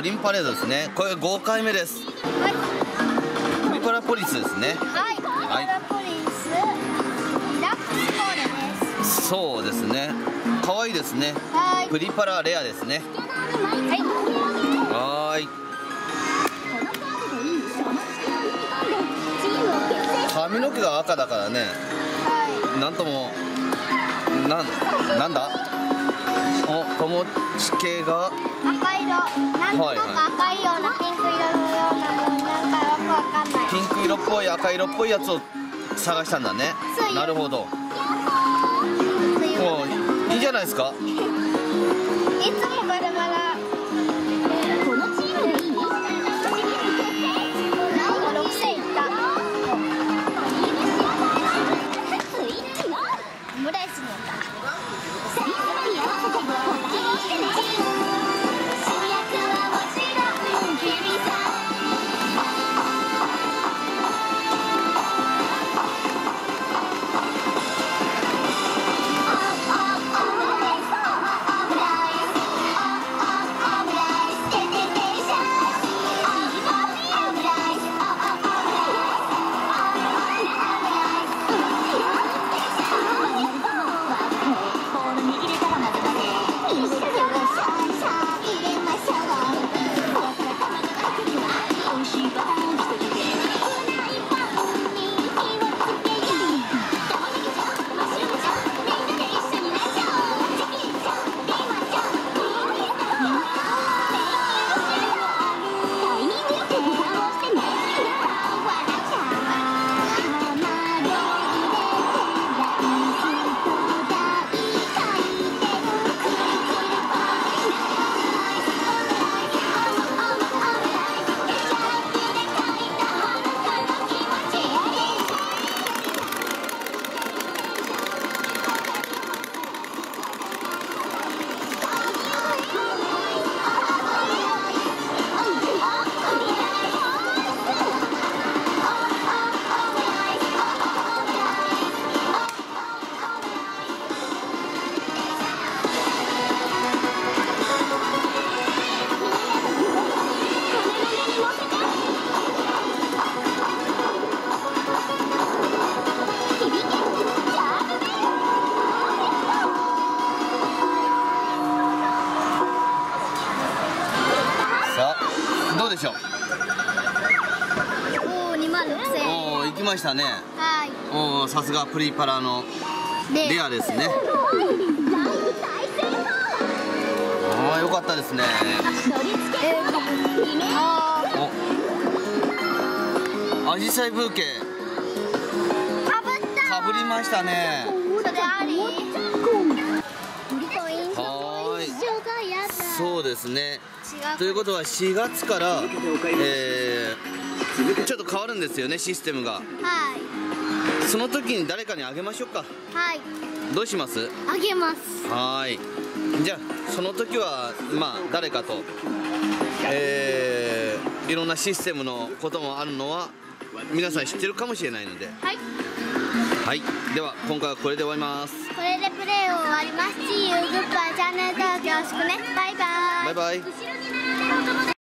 リンパレードですね。これ5回目です。プリパラポリスですね。 はい、プリパラポリス、リラックスコーデです。 そうですね。可愛いですね。 はい、 プリパラレアですね。はい。髪の毛が赤だからね。 はなんともなんだ。お、友地系が赤色、なんとなく赤いようなピンク色のようなもん、なんかよくわかんない。 ピンク色っぽい赤色っぽいやつを探したんだね。なるほど。もういいじゃないですか。 いつもバラバラ。このチームでいい？6000いった。オムライスにやった。 どうでしょう。 おお、26000円。 おお、行きましたね。 はい。 おお、さすがプリパラのレアですね。ああ、よかったですね。お、アジサイブーケかぶりましたね。 それあり？ はい。そうですね。ということは4月から、ちょっと変わるんですよね、システムが。 はい。 その時に誰かにあげましょうか。 はい。 どうします？ あげます。 はい。じゃあその時はまあ誰かと、いろんなシステムのこともあるのは皆さん知ってるかもしれないので。 はい。 はい。では今回はこれで終わります。 これでプレイを終わります。See you, goodbye、チャンネル登録よろしくね。バイバイ。 バイバイ。